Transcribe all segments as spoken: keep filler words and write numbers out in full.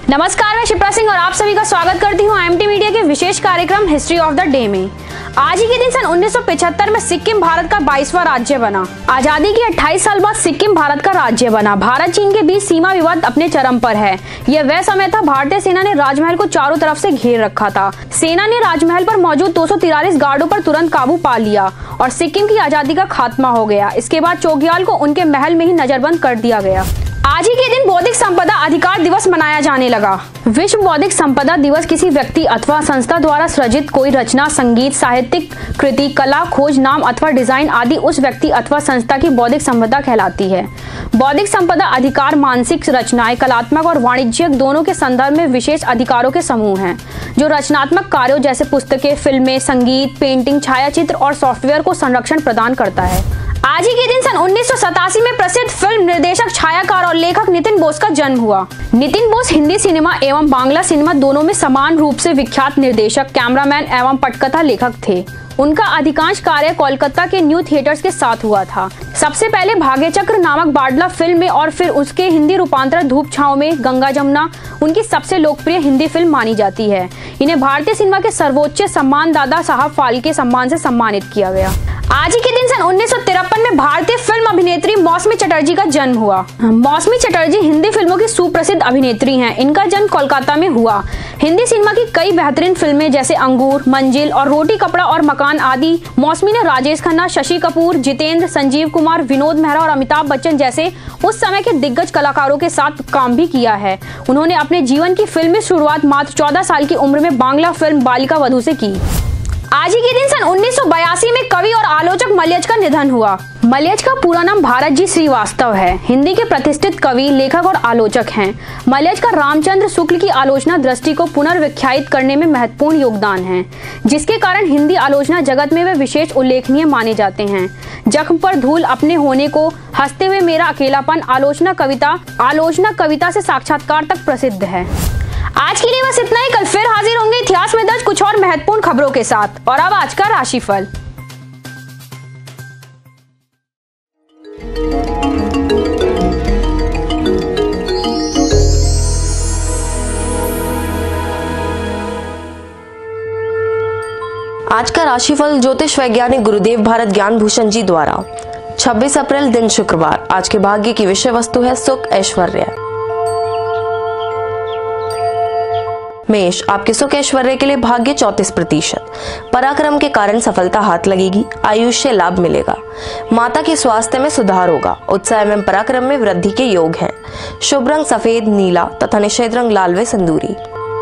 नमस्कार, मैं शिप्रा सिंह और आप सभी का स्वागत करती हूँ आईएमटी मीडिया के विशेष कार्यक्रम हिस्ट्री ऑफ द डे में। आज ही के दिन सन उन्नीस सौ पचहत्तर में सिक्किम भारत का बाईसवां राज्य बना। आजादी के अट्ठाईस साल बाद सिक्किम भारत का राज्य बना। भारत चीन के बीच सीमा विवाद अपने चरम पर है। यह वह समय था भारतीय सेना ने राजमहल को चारों तरफ से घेर रखा था। सेना ने राजमहल पर मौजूद दो सौ तिरालीस गार्डों पर तुरंत काबू पा लिया और सिक्किम की आजादी का खात्मा हो गया। इसके बाद चोग्याल को उनके महल में ही नजरबंद कर दिया गया। आज ही के दिन बौद्धिक संपदा अधिकार दिवस मनाया जाने लगा। विश्व बौद्धिक संपदा दिवस किसी व्यक्ति अथवा संस्था द्वारा सृजित कोई रचना, संगीत, साहित्यिक कृति, कला, खोज, नाम अथवा डिजाइन आदि उस व्यक्ति अथवा संस्था की बौद्धिक संपदा कहलाती है। बौद्धिक संपदा अधिकार मानसिक रचनाएं, कलात्मक और वाणिज्यिक दोनों के संदर्भ में विशेष अधिकारों के समूह हैं, जो रचनात्मक कार्यों जैसे पुस्तकें, फिल्में, संगीत, पेंटिंग, छायाचित्र और सॉफ्टवेयर को संरक्षण प्रदान करता है। आज ही के दिन सन उन्नीस सौ सतासी में प्रसिद्ध फिल्म निर्देशक, छायाकार और लेखक नितिन बोस का जन्म हुआ। नितिन बोस हिंदी सिनेमा एवं बांग्ला सिनेमा दोनों में समान रूप से विख्यात निर्देशक, कैमरामैन एवं पटकथा लेखक थे। उनका अधिकांश कार्य कोलकाता के न्यू थिएटर्स के साथ हुआ था। सबसे पहले भाग्यचक्र नामक बाडला फिल्म में और फिर उसके हिंदी रूपांतर धूप छांव में गंगा जमुना उनकी सबसे लोकप्रिय हिंदी फिल्म मानी जाती है। इन्हें भारतीय सिनेमा के सर्वोच्च सम्मान दादा साहब फाल्के सम्मान से सम्मानित किया गया। आज ही के दिन सन उन्नीस सौ तिरपन में भारतीय फिल्म अभिनेत्री मौसमी चटर्जी का जन्म हुआ। मौसमी चटर्जी हिंदी फिल्मों की सुप्रसिद्ध अभिनेत्री हैं। इनका जन्म कोलकाता में हुआ। हिंदी सिनेमा की कई बेहतरीन फिल्में जैसे अंगूर, मंजिल और रोटी कपड़ा और मकान आदि मौसमी ने राजेश खन्ना, शशि कपूर, जितेंद्र, संजीव कुमार, विनोद मेहरा और अमिताभ बच्चन जैसे उस समय के दिग्गज कलाकारों के साथ काम भी किया है। उन्होंने अपने जीवन की फिल्मी शुरुआत मात्र चौदह साल की उम्र में बांग्ला फिल्म बालिका वधू से की। आज ही के दिन सन उन्नीस सौ बयासी में कवि और आलोचक मलयज का निधन हुआ। मलयज का पूरा नाम भारत जी श्रीवास्तव है। हिंदी के प्रतिष्ठित कवि, लेखक और आलोचक हैं। मलयज का रामचंद्र शुक्ल की आलोचना दृष्टि को पुनर्व्याख्यायित करने में महत्वपूर्ण योगदान है, जिसके कारण हिंदी आलोचना जगत में वे विशेष उल्लेखनीय माने जाते हैं। जख्म पर धूल अपने होने को, हंसते हुए मेरा अकेलापन आलोचना कविता आलोचना कविता से साक्षात्कार तक प्रसिद्ध है। आज के लिए बस इतना ही। कल फिर हाजिर होंगे इतिहास में दर्ज कुछ और महत्वपूर्ण खबरों के साथ। और अब आज का राशिफल। आज का राशिफल ज्योतिष वैज्ञानिक गुरुदेव भारत ज्ञान भूषण जी द्वारा। छब्बीस अप्रैल दिन शुक्रवार। आज के भाग्य की विषय वस्तु है सुख, ऐश्वर्य। मेष, आपके सुख ऐश्वर्य के लिए भाग्य चौंतीस प्रतिशत। पराक्रम के कारण सफलता हाथ लगेगी। आयुष्य लाभ मिलेगा। माता के स्वास्थ्य में सुधार होगा। उत्साह एवं पराक्रम में वृद्धि के योग हैं। शुभ रंग सफेद, नीला तथा निषेध रंग लाल व सिंदूरी।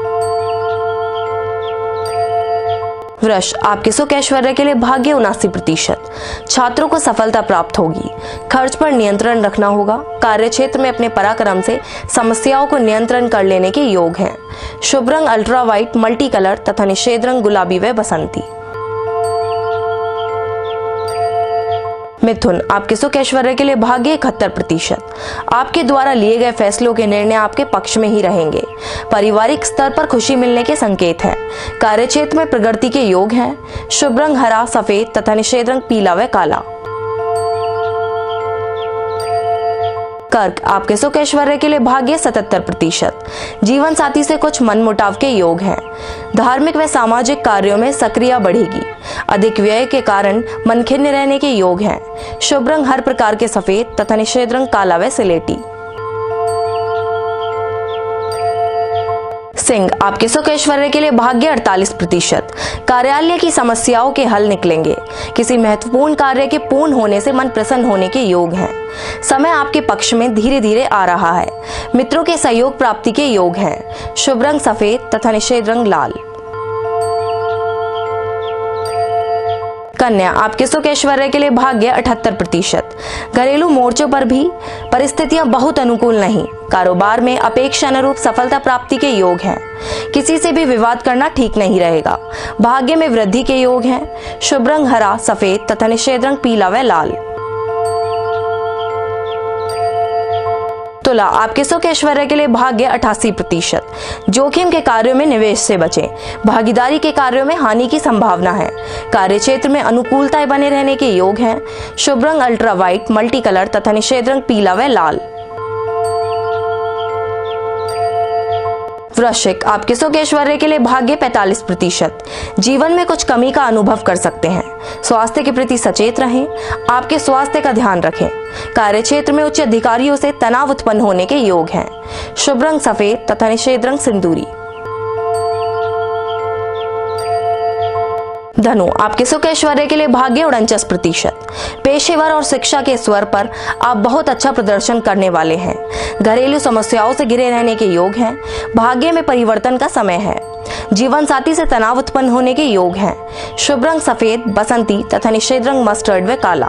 वृष, आपके सुख ऐश्वर्य के लिए भाग्य उनासी प्रतिशत। छात्रों को सफलता प्राप्त होगी। खर्च पर नियंत्रण रखना होगा। कार्य क्षेत्र में अपने पराक्रम से समस्याओं को नियंत्रण कर लेने के योग हैं। शुभ रंग अल्ट्रा व्हाइट, मल्टी कलर तथा निषेध रंग गुलाबी व बसंती। मिथुन, आपके सुख ऐश्वर्य के लिए भाग्य इकहत्तर प्रतिशत। आपके द्वारा लिए गए फैसलों के निर्णय आपके पक्ष में ही रहेंगे। पारिवारिक स्तर पर खुशी मिलने के संकेत हैं। कार्य क्षेत्र में प्रगति के योग हैं। शुभ रंग हरा, सफेद तथा निषेध रंग पीला व काला। कर्क, आपके सुख ऐश्वर्य के लिए भाग्य सतहत्तर प्रतिशत। जीवन साथी से कुछ मनमुटाव के योग हैं। धार्मिक व सामाजिक कार्यों में सक्रियता बढ़ेगी। अधिक व्यय के कारण मन खिन्न रहने के योग हैं। शुभ रंग हर प्रकार के सफेद तथा निषेध रंग काला व सिलेटी। सिंह, आपके सुख ऐश्वर्य के लिए भाग्य अड़तालीस प्रतिशत। कार्यालय की समस्याओं के हल निकलेंगे। किसी महत्वपूर्ण कार्य के पूर्ण होने से मन प्रसन्न होने के योग हैं। समय आपके पक्ष में धीरे धीरे आ रहा है। मित्रों के सहयोग प्राप्ति के योग हैं। शुभ रंग सफेद तथा निषेध रंग लाल। कन्या, आपके सुख ऐश्वर्य के लिए भाग्य अठहत्तर प्रतिशत। घरेलू मोर्चों पर भी परिस्थितियां बहुत अनुकूल नहीं। कारोबार में अपेक्षा अनुरूप सफलता प्राप्ति के योग हैं। किसी से भी विवाद करना ठीक नहीं रहेगा। भाग्य में वृद्धि के योग हैं। शुभ रंग हरा, सफेद तथा निषेध रंग पीला व लाल। तुला, आपके सुख ऐश्वर्य के लिए भाग्य अठासी प्रतिशत। जोखिम के कार्यों में निवेश से बचें। भागीदारी के कार्यों में हानि की संभावना है। कार्य क्षेत्र में अनुकूलताएं बने रहने के योग हैं। शुभ रंग अल्ट्रा व्हाइट, मल्टी कलर तथा निषेध रंग पीला व लाल। वृश्चिक, आपके सुख ऐश्वर्य के लिए भाग्य पैंतालीस प्रतिशत। जीवन में कुछ कमी का अनुभव कर सकते हैं। स्वास्थ्य के प्रति सचेत रहें, आपके स्वास्थ्य का ध्यान रखें। कार्य क्षेत्र में उच्च अधिकारियों से तनाव उत्पन्न होने के योग हैं। शुभ रंग सफेद तथा निषेध रंग सिंदूरी। धनु, आपके सुख ऐश्वर्य के लिए भाग्य उनचास प्रतिशत। पेशेवर और शिक्षा के स्वर पर आप बहुत अच्छा प्रदर्शन करने वाले हैं। घरेलू समस्याओं से घिरे रहने के योग हैं। भाग्य में परिवर्तन का समय है। जीवन साथी से तनाव उत्पन्न होने के योग हैं। शुभ रंग सफेद, बसंती तथा निषेध रंग मस्टर्ड व काला।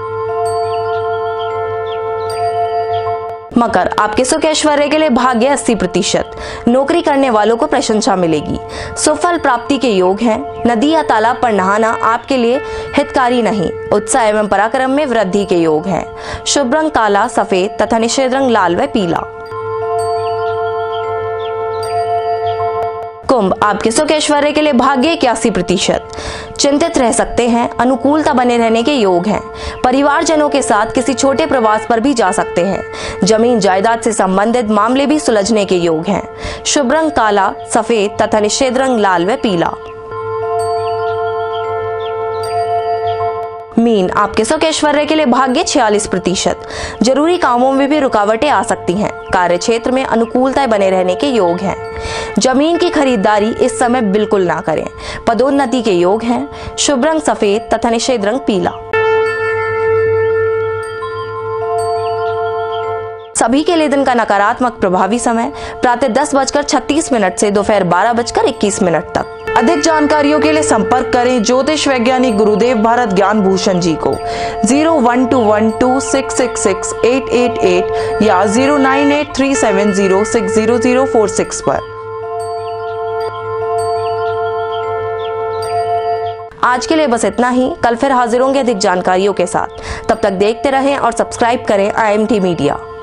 मकर, आपके सुख ऐश्वर्य के लिए भाग्य अस्सी प्रतिशत। नौकरी करने वालों को प्रशंसा मिलेगी। सुफल प्राप्ति के योग हैं। नदी या तालाब पर नहाना आपके लिए हितकारी नहीं। उत्साह एवं पराक्रम में वृद्धि के योग हैं। शुभ रंग काला, सफेद तथा निषेध रंग लाल व पीला। कुंभ, आपके सुख ऐश्वर्य के लिए भाग्य इक्यासी प्रतिशत। चिंतित रह सकते हैं। अनुकूलता बने रहने के योग हैं। परिवारजनों के साथ किसी छोटे प्रवास पर भी जा सकते हैं। जमीन जायदाद से संबंधित मामले भी सुलझने के योग हैं। शुभ रंग काला, सफेद तथा निषेध रंग लाल व पीला। मीन, आपके सुख ऐश्वर्य के लिए भाग्य छियालीस प्रतिशत। जरूरी कामों में भी रुकावटें आ सकती हैं। कार्य क्षेत्र में अनुकूलताएं बने रहने के योग हैं। जमीन की खरीदारी इस समय बिल्कुल ना करें। पदोन्नति के योग हैं। शुभ रंग सफेद तथा निषेध रंग पीला। सभी के लिए दिन का नकारात्मक प्रभावी समय प्रातः दस बजकर छत्तीस मिनट से दोपहर बारह बजकर इक्कीस मिनट तक। अधिक जानकारियों के लिए संपर्क करें ज्योतिष वैज्ञानिक गुरुदेव भारत ज्ञान भूषण जी को zero one two one two six six six eight eight eight या zero nine eight three seven zero six zero zero four six पर। आज के लिए बस इतना ही। कल फिर हाजिर होंगे अधिक जानकारियों के साथ। तब तक देखते रहें और सब्सक्राइब करें आई एम टी मीडिया।